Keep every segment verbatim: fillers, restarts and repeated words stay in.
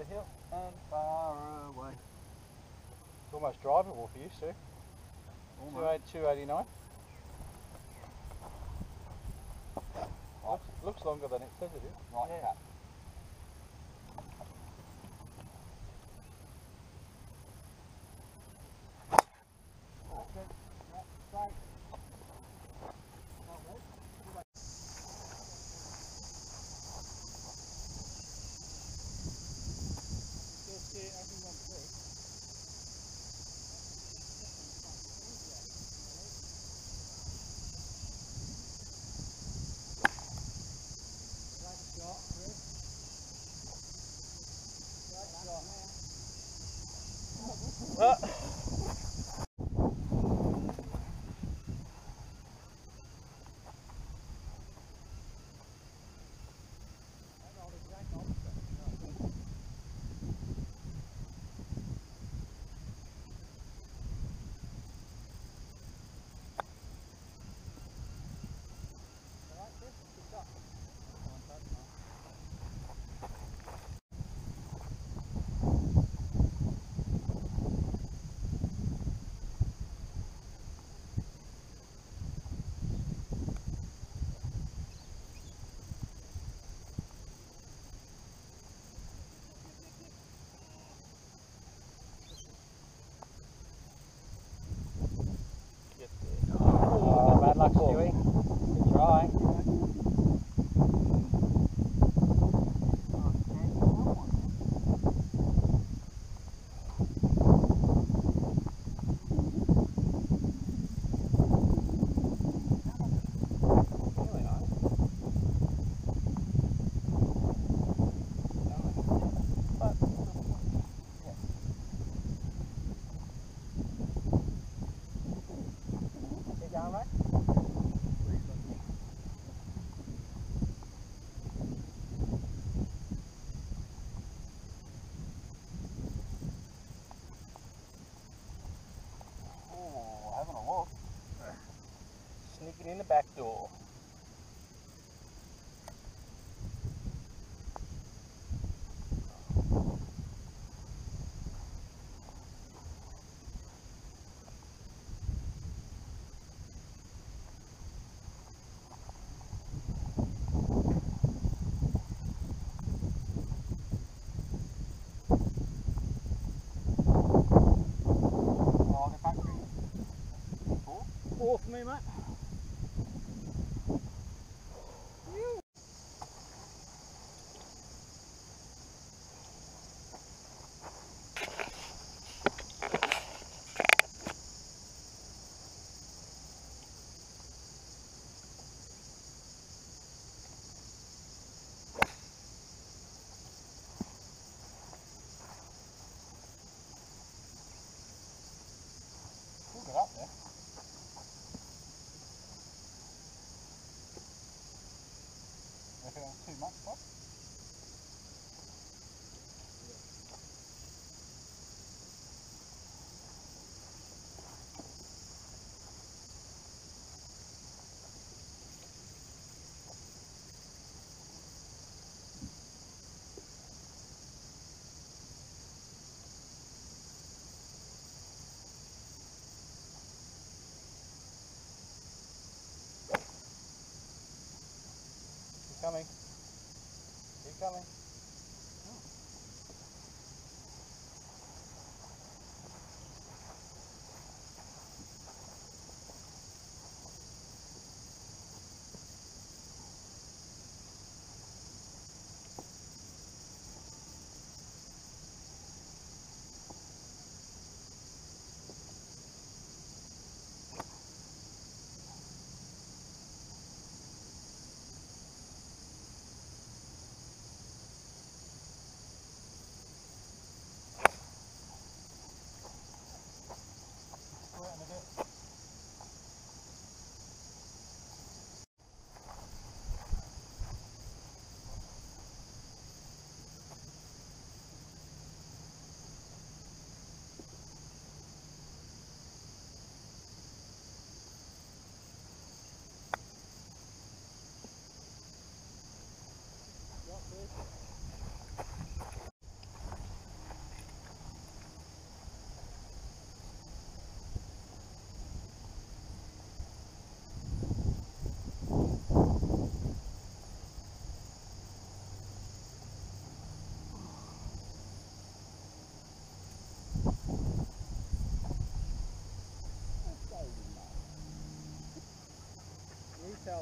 hill and far away. It's almost drivable for you, Sue. two eighty-nine. Looks, looks longer than it says it is. Right, Yeah. cap. Uh. Oh, bad luck, Stewie. Good try. Sneaking in the back door. Four for me, mate. We'll get up there. Reckon it was too much, Bob? Keep coming. Keep coming.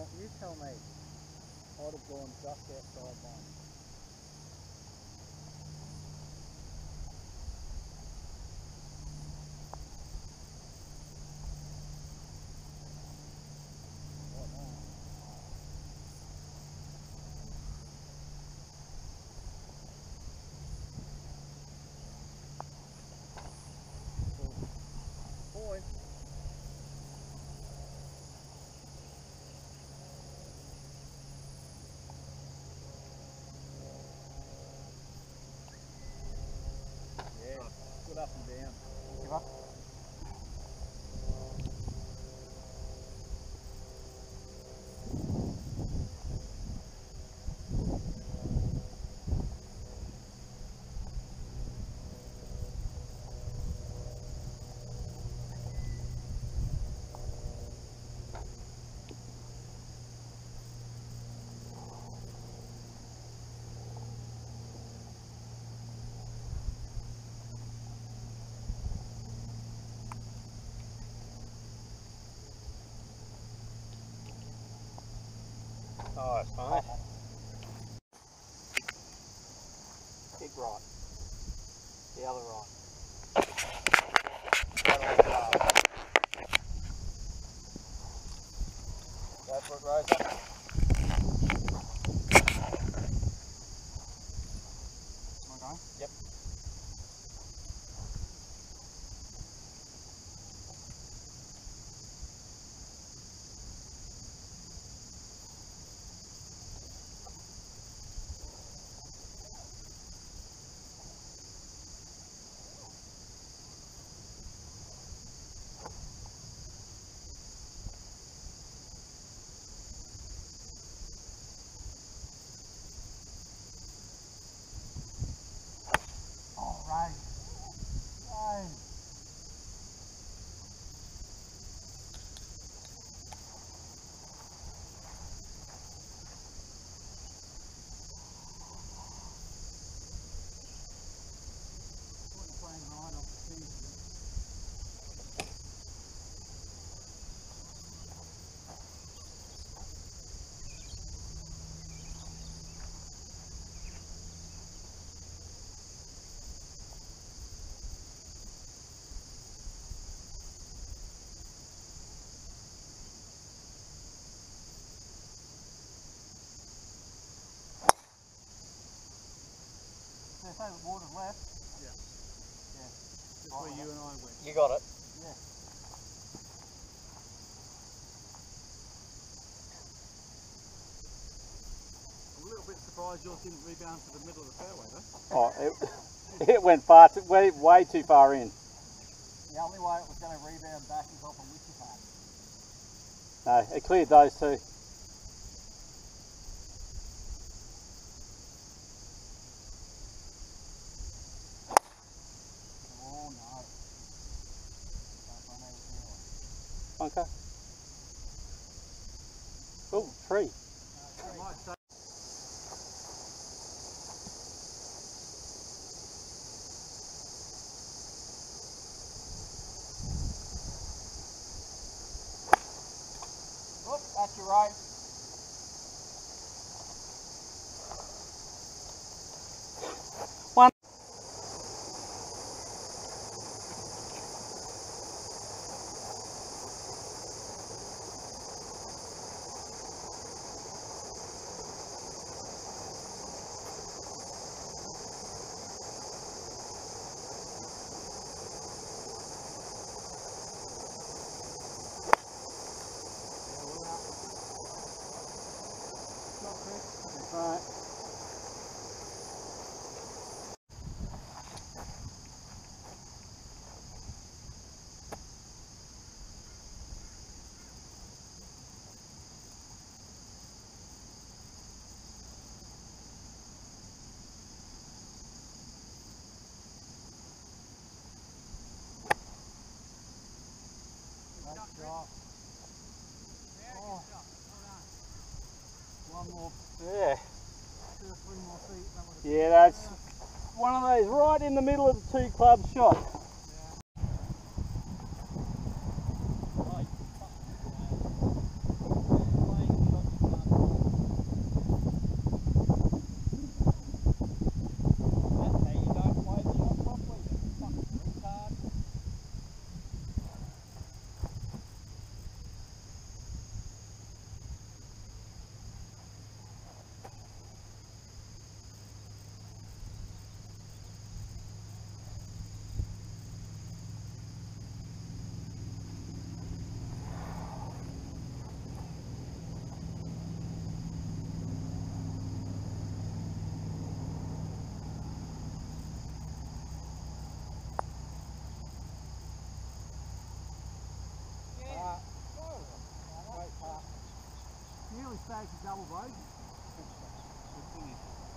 tell, you tell me. I'd have gone just outside mine. Boy. Yeah, good up and down. Give up. Oh, it's fine. Kick right. The other right. Go for it, Rosa. Am I going? Yep. They say the water's left. Yeah. Yeah. That's right, where you and I went. You got it. Yeah. I'm a little bit surprised yours didn't rebound to the middle of the fairway though. Oh, it, it went far, too, way, way too far in. The only way it was going to rebound back is off a witchy hat. No, it cleared those two. Oh no. Okay. Oh, tree. I might say Look, that's your right. One. Right. Nice shot. Oh. One more, Yeah. two or three more feet. That would have Yeah, that's one of those right in the middle of the two club shot. right. Playing shot make a double bogey. Good finish.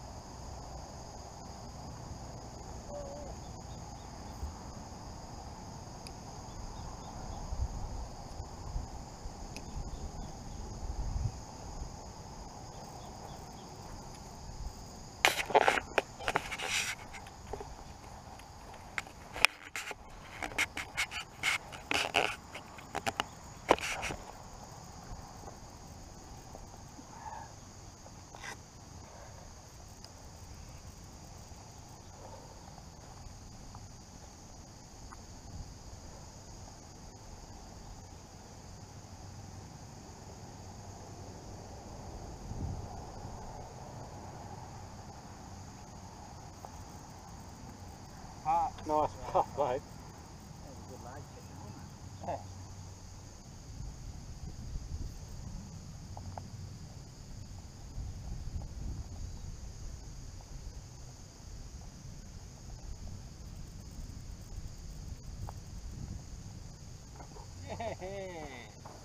Nice puff, mate. Yeah. Yeah.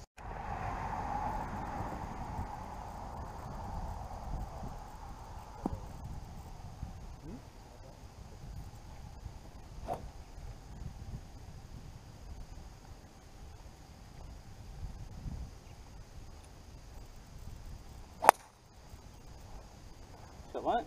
Got one?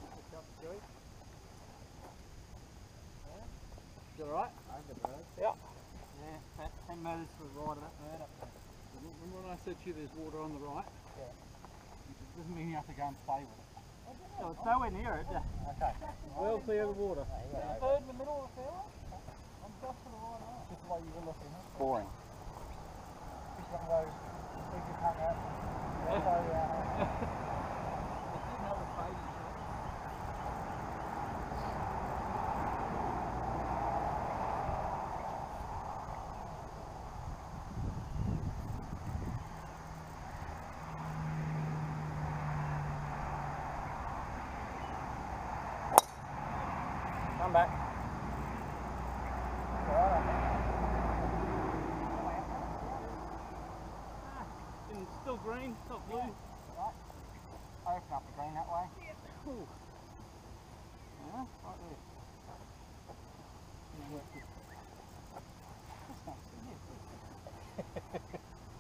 You alright? Yeah. Yeah, that ten metres to the right of that bird up there. Remember when I said to you there's water on the right? Yeah. It doesn't mean you have to go and stay with it. So it's nowhere near it. Okay. Well clear of water. There's a bird in the middle of the fairway. I'm just to the right of it. Just the way you were looking. Huh? Boring. Just one of those things you can't have. Yeah. So, uh, It didn't have a fading shot. Come back. And still green, not blue. right. Open up the green that way. Ooh. Yeah, right there. That's not so good.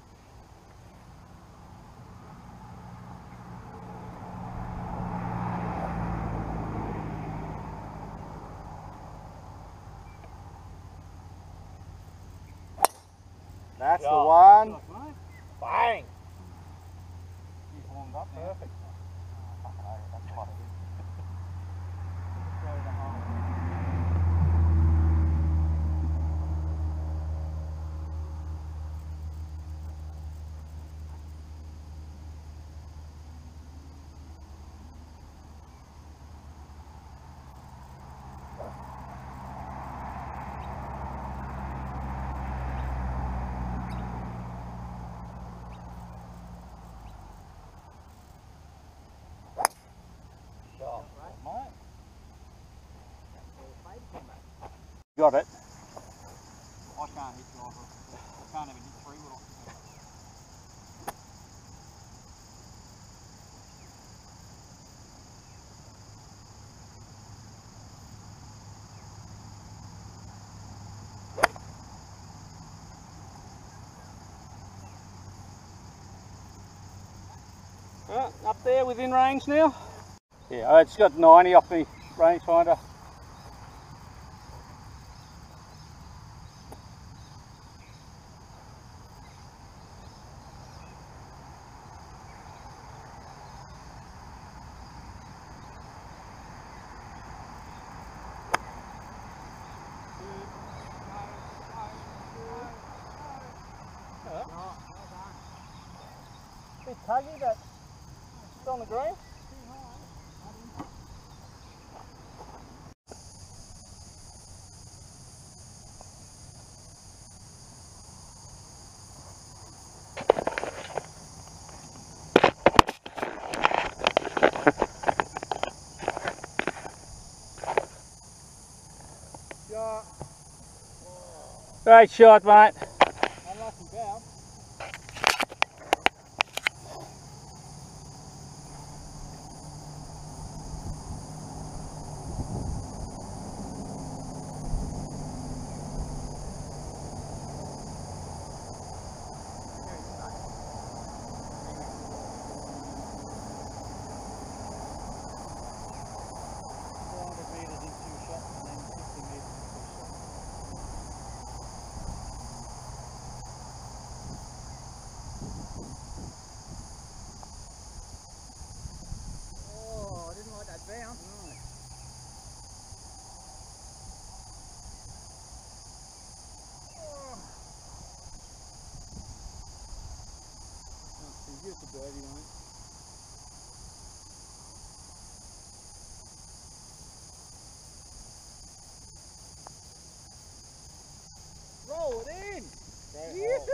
That's Yeah. the one. Like, mate. Bang! He's warmed up. Perfect. Oh, fucking over. That's quite a bit. Throw the hole. Got it. I can't hit driver. I can't even hit three wood off. Uh, up there within range now. Yeah, it's got ninety off the rangefinder. Bit tuggy, but it's on the green. Shot. Great shot, mate. Unlucky bow.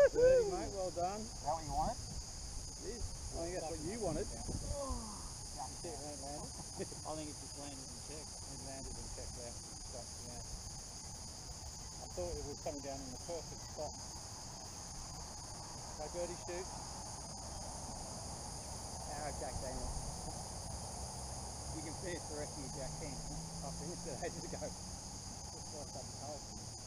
thirty, mate, well done. Is that what you wanted? It is. I think that's what you wanted. You check when it landed? I think it just landed and checked. It landed and checked out. Stop, yeah. I thought it was coming down in the perfect spot. Go birdie, shoot. Arrow Jack Daniel. You can finish the rest of your Jack King. I finished it ages ago. Just like something cold.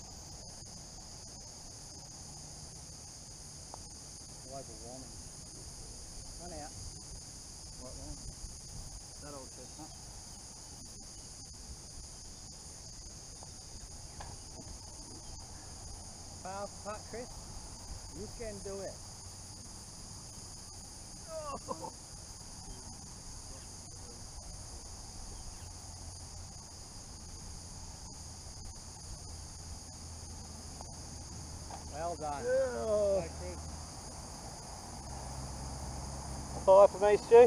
Global warming. Run out. White one. That old chestnut. Foul putt, Chris. You can do it. Oh. Well done. Oh. Go, Chris. Five for me, Stu.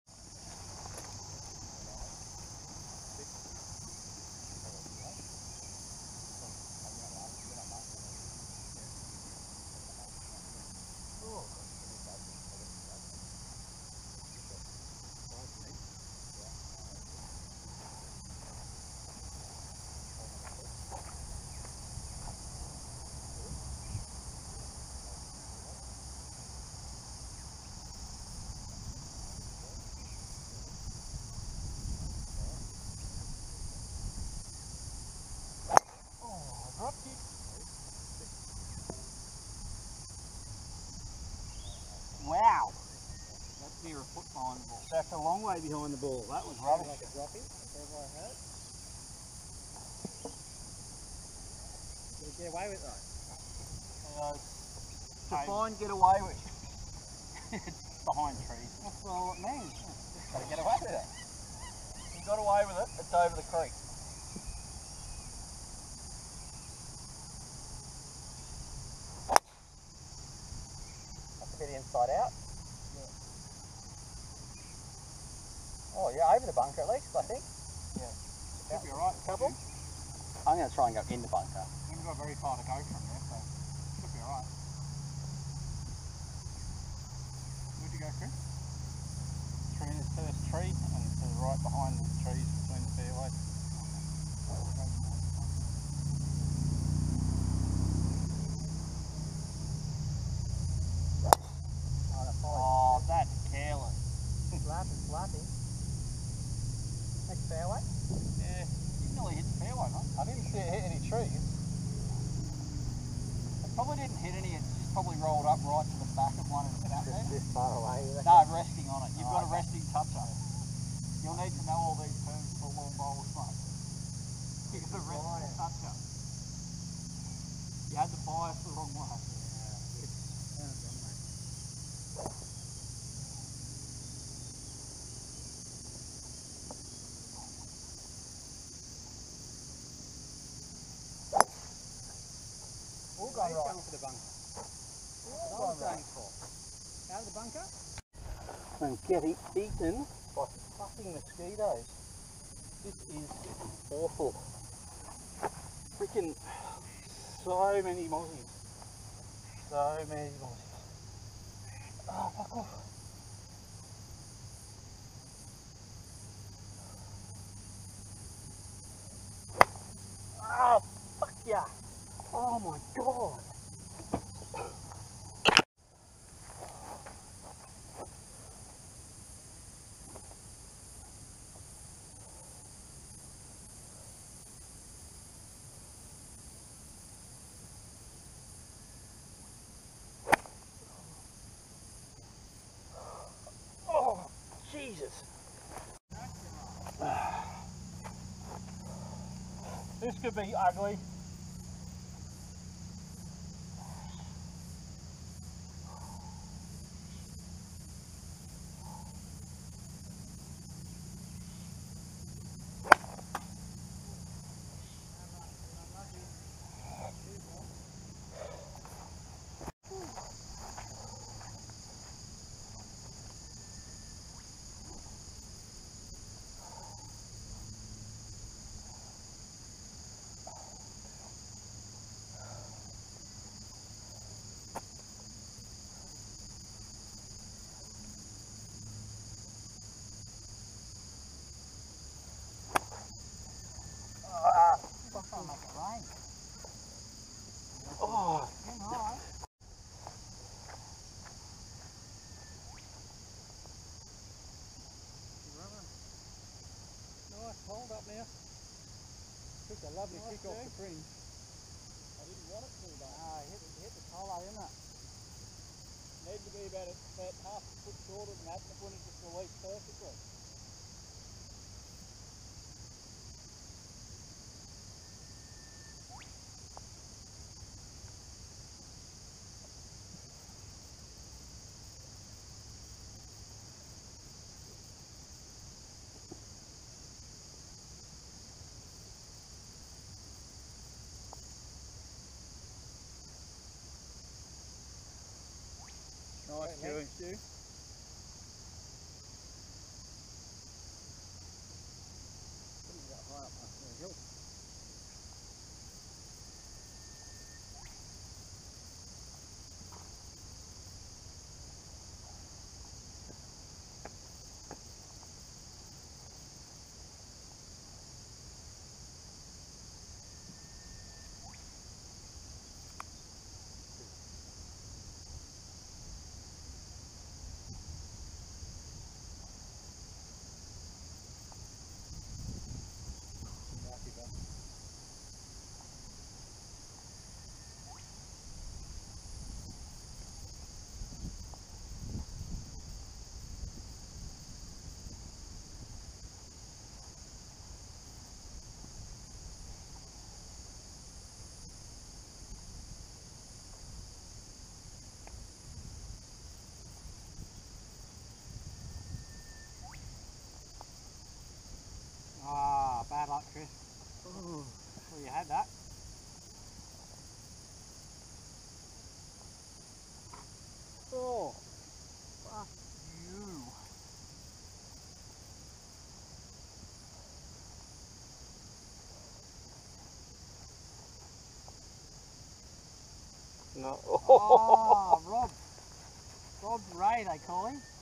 Wow. That's near a foot behind the ball. That's a long way behind the ball. That was Rubbish. rubbish. Like a droppy, whatever I heard. Did it get away with it though? Define get away with. It's behind trees. That's all it means. Just gotta get away with it. You got away with it, it's over the creek. That's a bit inside out. Yeah. Oh yeah, over the bunker at least, I think. Yeah. Should be alright. Couple? I'm going to try and go in the bunker. We haven't got very far to go from there, so should be alright. Where'd you go, Chris? Through the first tree and to the right behind the trees between the fairways. Oh, that's careless. Slappy, slappy. Next fairway? Yeah, you nearly hit the fairway, mate. I didn't see it hit any trees. It probably didn't hit any, it's just probably rolled up right to the back of one and hit out there. This far away. No, resting on it. You've Oh, got a okay. resting toucher. You'll need to know all these terms for long bowlers, mate. You've got a resting toucher. You had the bias the wrong way. All gone He's right. going for the bunker. That's All what I was gone going for. Out of the bunker? I'm getting eaten. By fucking mosquitoes. This is awful. Freaking so many mozzies. So many mozzies. Oh, fuck off. Ah, fuck yeah. Oh my god. Oh, Jesus. This could be ugly. Hold up now. Took a lovely Nice, kick off eh? the fringe. I didn't want it to, though. Ah, hit, hit the collar, didn't it? Needed to be about, a, about half a foot shorter than that, and it wouldn't have just released perfectly. Nice, Great Stewie. length, Stu. Couldn't get high up that hill. Ah, bad luck, Chris. Ooh. Well, you had that. Oh, fuck you. No. Oh, Rob. Rob Ray, they call him.